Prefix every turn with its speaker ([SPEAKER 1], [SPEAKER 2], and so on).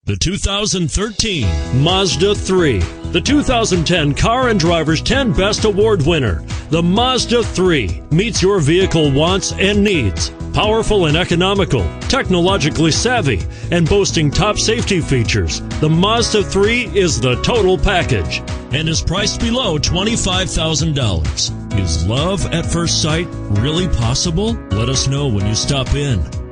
[SPEAKER 1] The 2013 Mazda 3. The 2010 Car and Driver's 10 Best Award winner. The Mazda 3 meets your vehicle wants and needs. Powerful and economical, technologically savvy, and boasting top safety features, the Mazda 3 is the total package and is priced below $25,000. Is love at first sight really possible? Let us know when you stop in.